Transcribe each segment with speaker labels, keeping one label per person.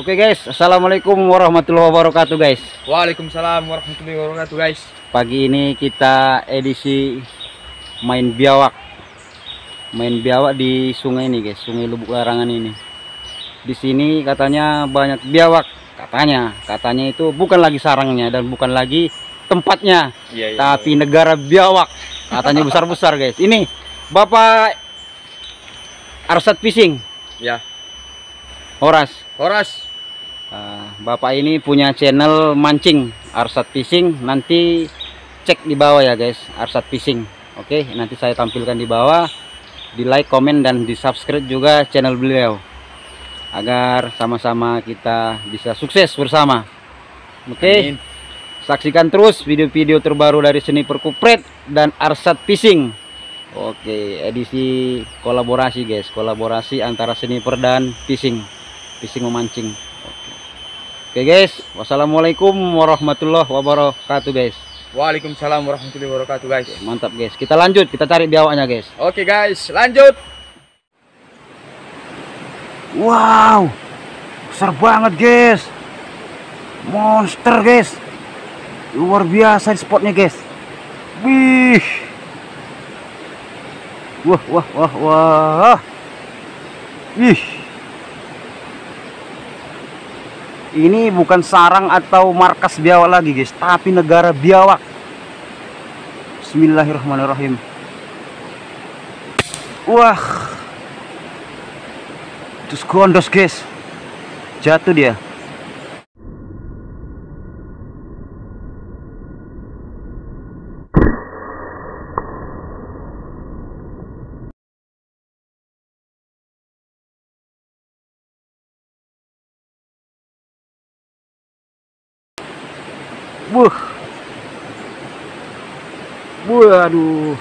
Speaker 1: Oke guys, assalamualaikum warahmatullahi wabarakatuh guys.
Speaker 2: Waalaikumsalam warahmatullahi wabarakatuh guys.
Speaker 1: Pagi ini kita edisi main biawak. Main biawak di sungai ini guys, Sungai Lubuk Larangan ini. Di sini katanya banyak biawak. Katanya itu bukan lagi sarangnya dan bukan lagi tempatnya, tapi negara biawak. Katanya besar-besar guys. Ini Bapak Arsat Fishing.
Speaker 2: Ya.
Speaker 1: Horas.
Speaker 2: Bapak
Speaker 1: ini punya channel mancing Arsat Fishing. Nanti cek di bawah ya guys, Arsat Fishing. Oke, nanti saya tampilkan di bawah. Di like, komen, dan di subscribe juga channel beliau, agar sama-sama kita bisa sukses bersama. Oke, saksikan terus video-video terbaru dari Sniper Kupret dan Arsat Fishing. Oke, edisi kolaborasi guys, kolaborasi antara sniper dan fishing memancing. Oke guys, wassalamualaikum warahmatullahi wabarakatuh guys.
Speaker 2: Waalaikumsalam warahmatullahi wabarakatuh guys.
Speaker 1: Oke, mantap guys, kita lanjut, kita cari biawaknya guys.
Speaker 2: Oke guys, lanjut.
Speaker 1: Wow, besar banget guys, monster guys, luar biasa di spotnya guys. Wih, wah. Ih, ini bukan sarang atau markas biawak lagi guys, tapi negara biawak. Bismillahirrahmanirrahim. Wah, terus gondos guys, jatuh dia. Waduh.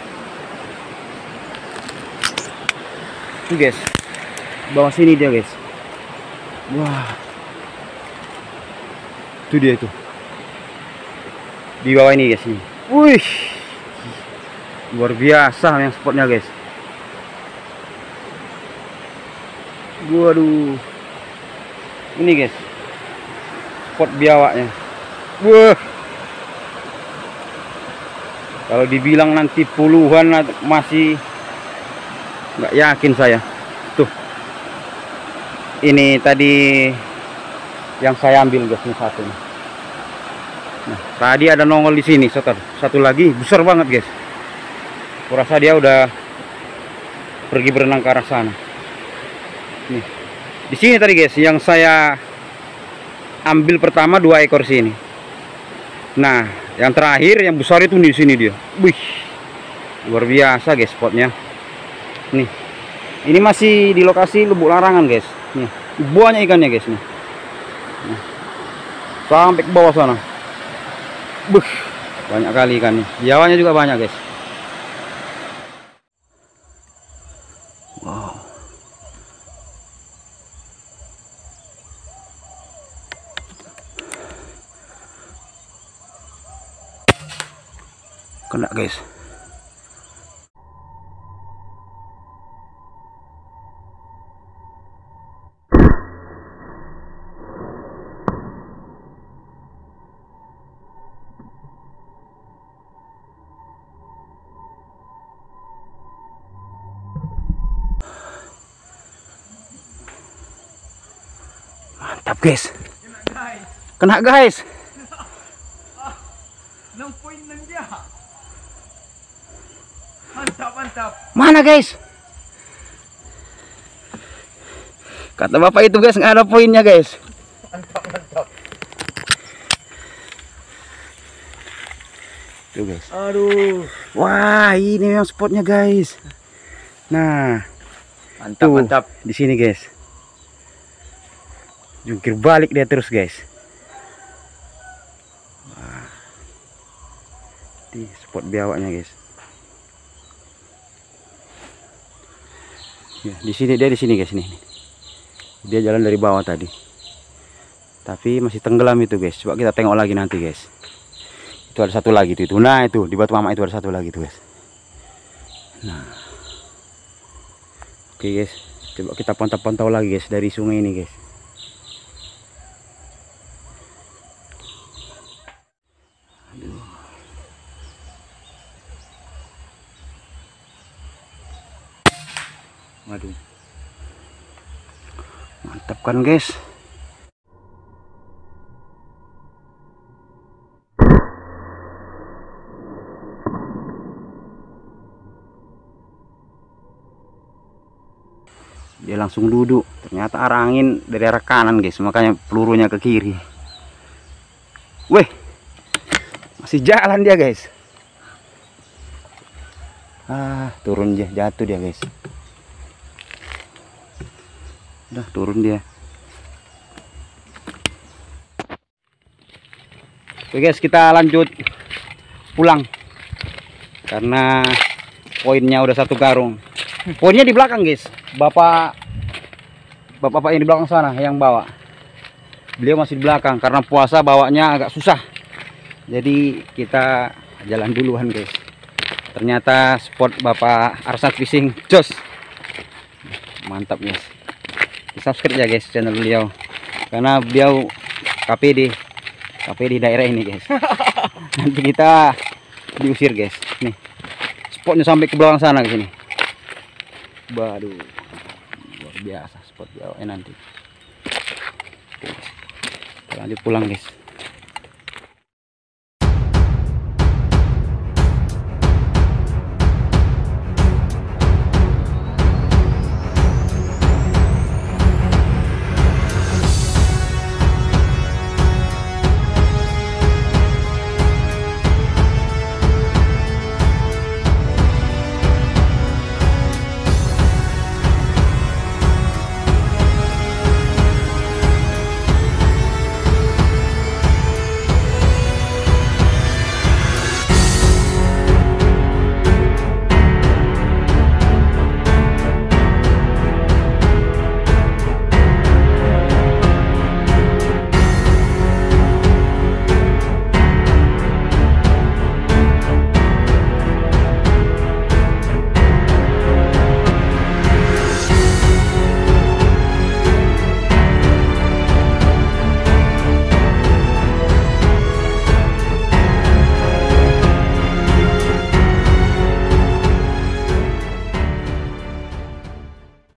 Speaker 1: Tuh guys, bawah sini dia guys. Wah, itu dia itu di bawah ini guys nih. Wih, luar biasa yang spotnya guys. Waduh, ini guys spot biawaknya. Wah, kalau dibilang nanti puluhan masih nggak yakin saya. Tuh, ini tadi yang saya ambil guys, ini satu. Nah, tadi ada nongol di sini, satu lagi besar banget guys. Kurasa dia udah pergi berenang ke arah sana. Nih, di sini tadi guys, yang saya ambil pertama 2 ekor sini. Nah, yang terakhir yang besar itu di sini dia. Wih, luar biasa guys spotnya. Nih, ini masih di lokasi Lubuk Larangan guys. Nih, banyak ikannya guys nih. Nah, sampai ke bawah sana. Buh, banyak kali ikannya. Biawaknya juga banyak guys. Wow. Kena guys. Mantap guys. Kena guys.
Speaker 2: 6 poin dia. Mantap.
Speaker 1: Mana guys? Kata bapak itu guys, nggak ada poinnya guys.
Speaker 2: Mantap.
Speaker 1: Tuh guys.
Speaker 2: Aduh.
Speaker 1: Wah, ini yang spotnya guys. Nah,
Speaker 2: Mantap.
Speaker 1: Di sini guys. Jungkir balik dia terus guys. Wah, di spot biawaknya guys. Ya, di sini guys nih. Dia jalan dari bawah tadi. Tapi masih tenggelam itu guys. Coba kita tengok lagi nanti guys. Itu ada satu lagi itu. Nah, itu di batu mama itu ada satu lagi tuh guys. Nah. Oke guys, coba kita pantau-pantau lagi guys dari sungai ini guys. Waduh. Mantap kan guys. Dia langsung duduk. Ternyata arah angin dari arah kanan guys, makanya pelurunya ke kiri. Weh, masih jalan dia guys. Turun dia, jatuh dia guys. Udah turun dia. Oke guys, kita lanjut pulang karena poinnya udah 1 karung. Poinnya di belakang guys. Bapak yang di belakang sana yang bawa. Beliau masih di belakang karena puasa bawanya agak susah. Jadi kita jalan duluan guys. Ternyata spot Bapak Arsat Fishing jos. Mantap guys. Di subscribe ya guys channel beliau. Karena beliau KPD daerah ini guys. Nanti kita diusir guys. Nih. Spotnya sampai ke belakang sana ke sini. Waduh, luar biasa spot jauhnya nanti. Kita lanjut pulang guys.